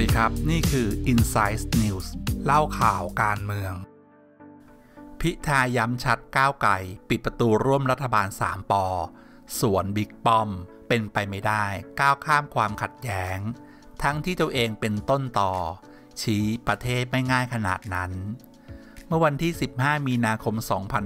ดีครับนี่คือ Inside News เล่าข่าวการเมืองพิธาย้ำชัดก้าวไกลปิดประตูร่วมรัฐบาล3 ป.ส่วนบิ๊กป้อมเป็นไปไม่ได้ก้าวข้ามความขัดแย้งทั้งที่ตัวเองเป็นต้นต่อชี้ประเทศไม่ง่ายขนาดนั้นเมื่อวันที่15 มีนาคม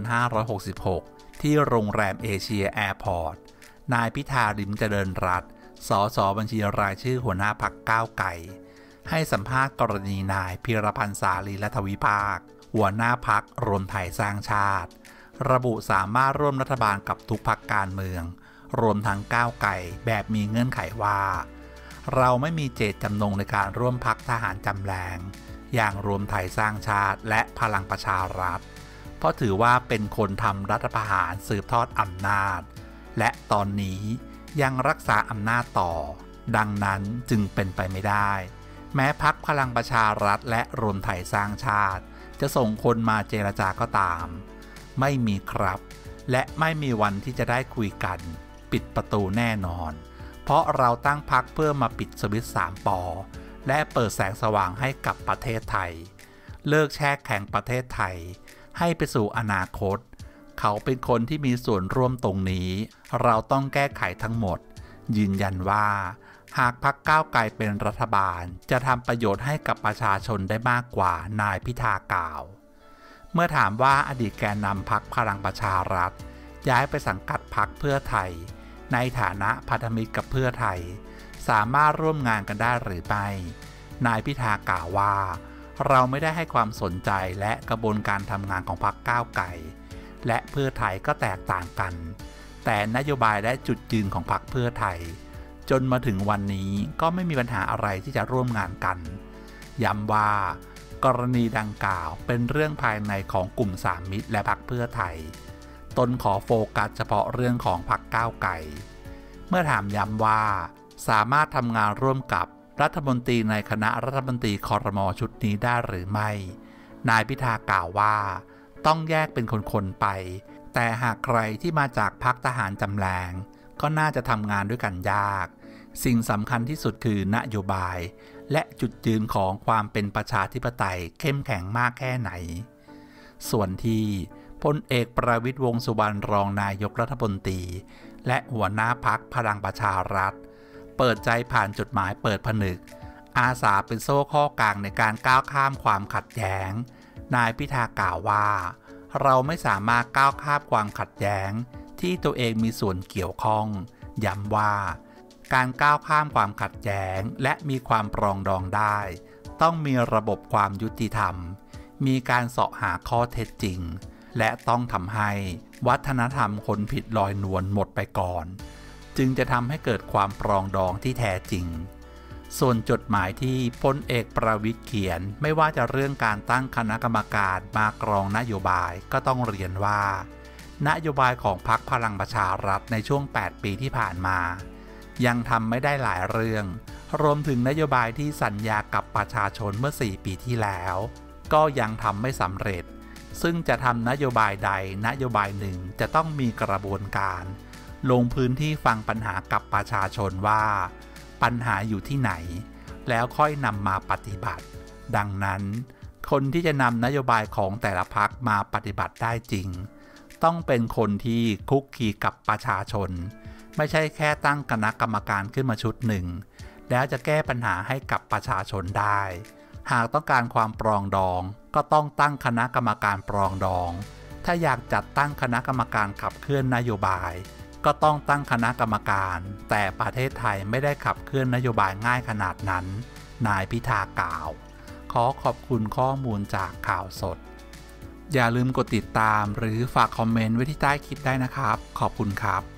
2566 ที่โรงแรมเอเชียแอร์พอร์ตนายพิธาลิ้มเจริญรัตน์สสบัญชีรายชื่อหัวหน้าพรรคก้าวไกลให้สัมภาษณ์กรณีนายพีรพันธ์สาลีรัฐวิภาคหัวหน้าพรรครวมไทยสร้างชาติระบุสามารถร่วมรัฐบาลกับทุกพรรคการเมืองรวมทั้งก้าวไกลแบบมีเงื่อนไขว่าเราไม่มีเจตจำนงในการร่วมพรรคทหารจำแรงอย่างรวมไทยสร้างชาติและพลังประชารัฐเพราะถือว่าเป็นคนทำรัฐประหารสืบทอดอำนาจและตอนนี้ยังรักษาอำนาจต่อดังนั้นจึงเป็นไปไม่ได้แม้พรรคพลังประชารัฐและรวมไทยสร้างชาติจะส่งคนมาเจรจาก็ตามไม่มีครับและไม่มีวันที่จะได้คุยกันปิดประตูแน่นอนเพราะเราตั้งพรรคเพื่อมาปิดสวิตช์3 ป.และเปิดแสงสว่างให้กับประเทศไทยเลิกแช่แข็งประเทศไทยให้ไปสู่อนาคตเขาเป็นคนที่มีส่วนร่วมตรงนี้เราต้องแก้ไขทั้งหมดยืนยันว่าหากพรรคก้าวไกลเป็นรัฐบาลจะทำประโยชน์ให้กับประชาชนได้มากกว่านายพิธากล่าวเมื่อถามว่าอดีตแกนนำพรรคพลังประชารัฐย้ายไปสังกัดพรรคเพื่อไทยในฐานะพันธมิตรกับเพื่อไทยสามารถร่วมงานกันได้หรือไม่นายพิธากล่าวว่าเราไม่ได้ให้ความสนใจและกระบวนการทำงานของพรรคก้าวไกลและเพื่อไทยก็แตกต่างกันแต่นโยบายและจุดยืนของพรรคเพื่อไทยจนมาถึงวันนี้ก็ไม่มีปัญหาอะไรที่จะร่วมงานกันย้ำว่ากรณีดังกล่าวเป็นเรื่องภายในของกลุ่มสามมิตรและพรรคเพื่อไทยตนขอโฟกัสเฉพาะเรื่องของพรรคก้าวไกลเมื่อถามย้ำว่าสามารถทำงานร่วมกับรัฐมนตรีในคณะรัฐมนตรีครม.ชุดนี้ได้หรือไม่นายพิธากล่าวว่าต้องแยกเป็นคนๆไปแต่หากใครที่มาจากพรรคทหารจำแรงก็น่าจะทำงานด้วยกันยากสิ่งสำคัญที่สุดคือนโยบายและจุดยืนของความเป็นประชาธิปไตยเข้มแข็งมากแค่ไหนส่วนที่พลเอกประวิตร วงษ์สุวรรณรองนายกรัฐมนตรีและหัวหน้าพรรคพลังประชารัฐเปิดใจผ่านจดหมายเปิดผนึกอาสาเป็นโซ่ข้อกลางในการก้าวข้ามความขัดแย้งนายพิธากล่าวว่าเราไม่สามารถก้าวข้ามความขัดแย้งที่ตัวเองมีส่วนเกี่ยวข้องย้ำว่าการก้าวข้ามความขัดแย้งและมีความปรองดองได้ต้องมีระบบความยุติธรรมมีการเสาะหาข้อเท็จจริงและต้องทำให้วัฒนธรรมคนผิดลอยนวลหมดไปก่อนจึงจะทำให้เกิดความปรองดองที่แท้จริงส่วนจดหมายที่พลเอกประวิตรเขียนไม่ว่าจะเรื่องการตั้งคณะกรรมการมากรองนโยบายก็ต้องเรียนว่านโยบายของพรรคพลังประชารัฐในช่วง8 ปีที่ผ่านมายังทำไม่ได้หลายเรื่องรวมถึงนโยบายที่สัญญากับประชาชนเมื่อ4 ปีที่แล้วก็ยังทำไม่สำเร็จซึ่งจะทำนโยบายใดนโยบายหนึ่งจะต้องมีกระบวนการลงพื้นที่ฟังปัญหากับประชาชนว่าปัญหาอยู่ที่ไหนแล้วค่อยนำมาปฏิบัติดังนั้นคนที่จะนำนโยบายของแต่ละพรรคมาปฏิบัติได้จริงต้องเป็นคนที่คุกคีกับประชาชนไม่ใช่แค่ตั้งคณะกรรมการขึ้นมาชุดหนึ่งแล้วจะแก้ปัญหาให้กับประชาชนได้หากต้องการความปรองดองก็ต้องตั้งคณะกรรมการปรองดองถ้าอยากจัดตั้งคณะกรรมการขับเคลื่อนนโยบายก็ต้องตั้งคณะกรรมการแต่ประเทศไทยไม่ได้ขับเคลื่อนนโยบายง่ายขนาดนั้นนายพิธากล่าวขอขอบคุณข้อมูลจากข่าวสดอย่าลืมกดติดตามหรือฝากคอมเมนต์ไว้ที่ใต้คลิปได้นะครับขอบคุณครับ